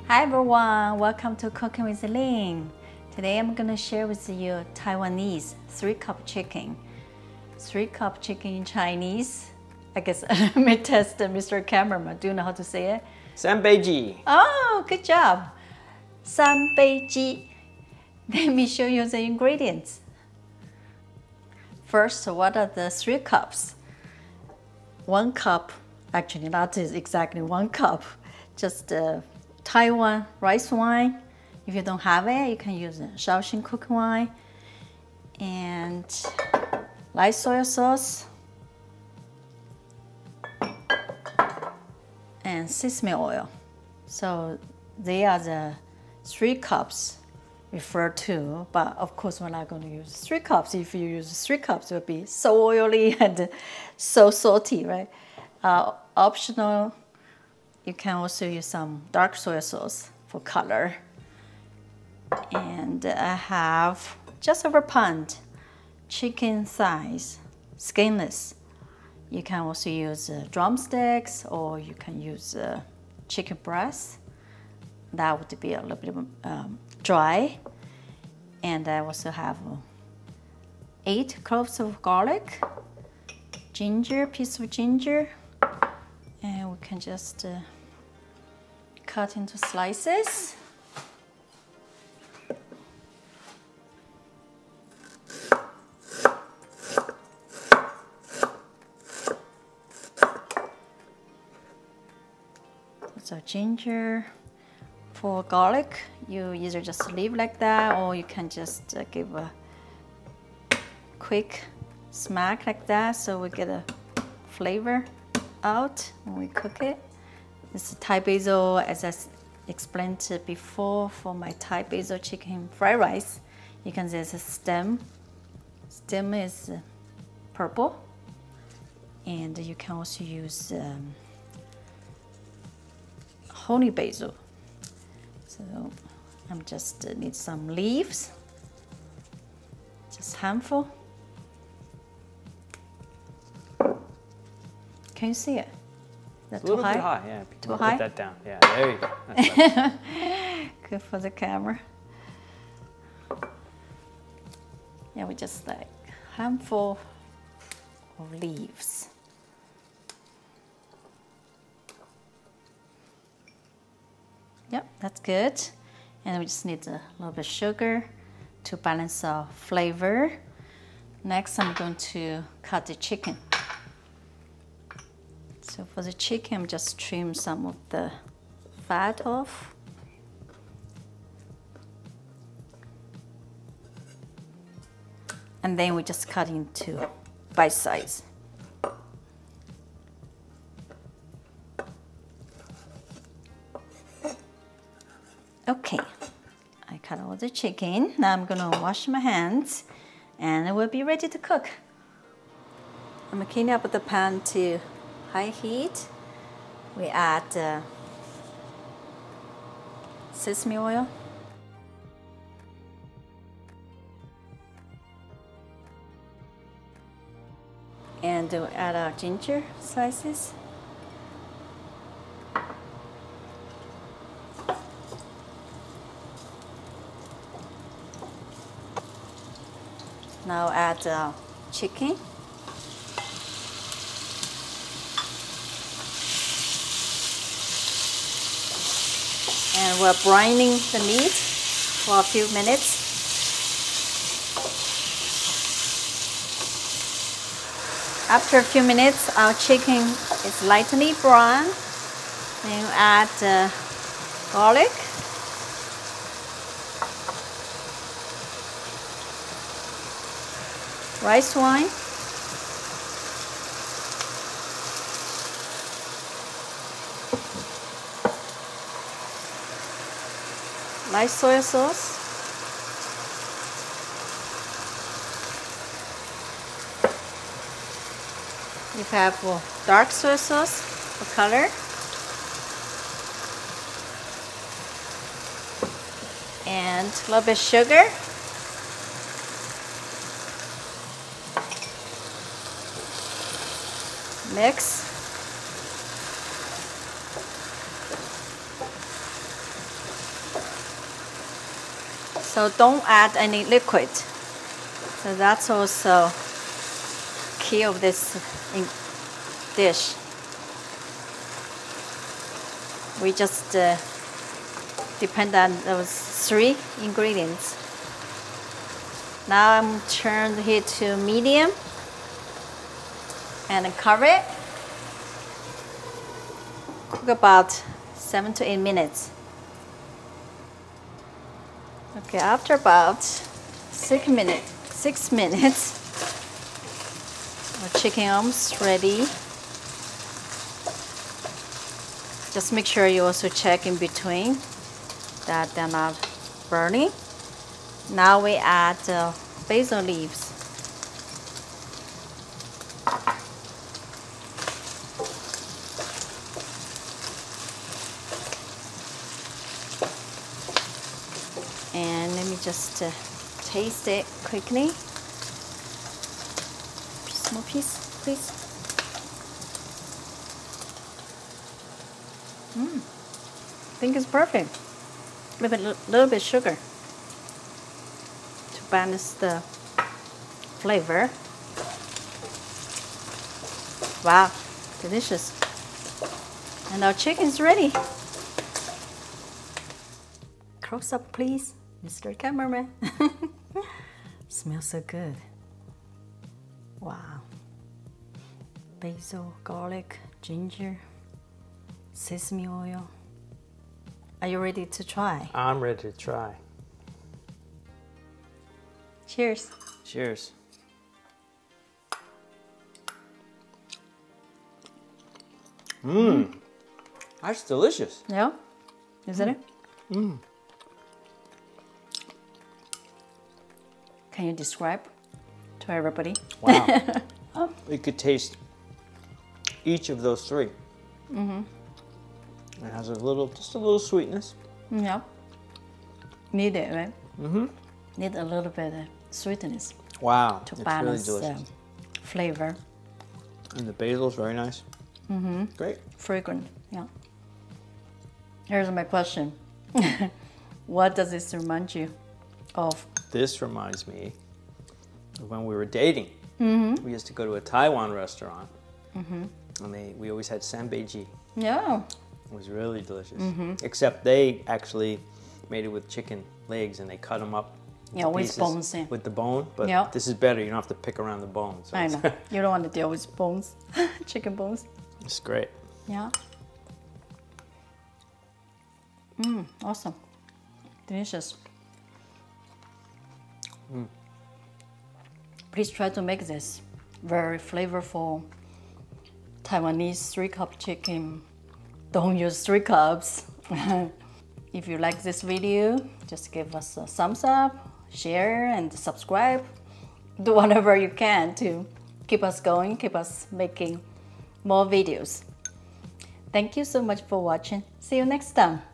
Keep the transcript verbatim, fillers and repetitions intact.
Hi everyone, welcome to Cooking with Lynn. Today I'm gonna share with you Taiwanese three cup chicken. Three cup chicken in Chinese. I guess let me test Mister Cameraman. Do you know how to say it? 三杯鸡. Oh, good job. 三杯鸡. Let me show you the ingredients. First, what are the three cups? One cup, actually not exactly one cup, just uh, Taiwan rice wine. If you don't have it, you can use Shaoxing cooking wine. And light soy sauce. And sesame oil. So they are the three cups referred to, but of course we're not going to use three cups. If you use three cups, it will be so oily and so salty, right? Uh, optional, you can also use some dark soy sauce for color. And I have just over a pound chicken thighs, skinless. You can also use uh, drumsticks, or you can use uh, chicken breast. That would be a little bit um, dry. And I also have uh, eight cloves of garlic, ginger, piece of ginger, and we can just uh, cut into slices. So ginger. For garlic, you either just leave like that, or you can just uh, give a quick smack like that, so we get a flavor out when we cook it. This is Thai basil, as I explained before, for my Thai basil chicken fried rice. You can see there's a stem. Stem is purple, and you can also use um, honey basil. So I'm just uh, need some leaves, just handful. Can you see it? Is that It's a little too high? too high, yeah. Too Put high? that down. Yeah, there you go. That's better. Good for the camera. Yeah, we just like handful of leaves. Yep, that's good. And we just need a little bit of sugar to balance our flavor. Next, I'm going to cut the chicken. So for the chicken, I'm just trim some of the fat off. And then we just cut into bite size. Okay, I cut all the chicken. Now I'm gonna wash my hands and I will be ready to cook. I'm cleaning up the pan to high heat. We add uh, sesame oil. And we'll add our ginger slices. Now add uh, chicken. And we're brining the meat for a few minutes. After a few minutes, our chicken is lightly brown. Then you add uh, garlic. Rice wine, light soy sauce, you have uh, dark soy sauce for color, and a little bit of sugar. Mix. So don't add any liquid. So that's also key of this dish. We just uh, depend on those three ingredients. Now I'm turn the heat to medium and cover it. Cook about seven to eight minutes. Okay, after about six minutes, six minutes, our chicken almost ready. Just make sure you also check in between that they're not burning. Now we add uh, basil leaves. And let me just uh, taste it quickly. Small piece, please. Mm. I think it's perfect. A little bit, little bit sugar to balance the flavor. Wow, delicious. And our chicken is ready. Close up, please, Mister Cameraman. Smells so good. Wow. Basil, garlic, ginger, sesame oil. Are you ready to try? I'm ready to try. Cheers. Cheers. Mmm. That's delicious. Yeah? Isn't it? Mmm. Can you describe to everybody? Wow. You could taste each of those three. Mm-hmm. It has a little, just a little sweetness. Yeah. Need it, right? Mm-hmm. Need a little bit of sweetness Wow. to it's balance really the delicious. flavor. And the basil's very nice. Mm-hmm. Great. Fragrant, yeah. Here's my question. What does this remind you of? This reminds me of when we were dating. Mm-hmm. We used to go to a Taiwan restaurant. Mm-hmm. And they, we always had sambeiji. Yeah. It was really delicious. Mm-hmm. Except they actually made it with chicken legs and they cut them up. Yeah, into with pieces bones in. With the bone, but Yeah. this is better. You don't have to pick around the bone. So I it's, know. You don't want to deal with bones, chicken bones. it's great. Yeah. Mmm, awesome. Delicious. Mm. Please try to make this very flavorful Taiwanese three cup chicken. Don't use three cups. If you like this video, just give us a thumbs up, share and subscribe. Do whatever you can to keep us going, keep us making more videos. Thank you so much for watching. See you next time.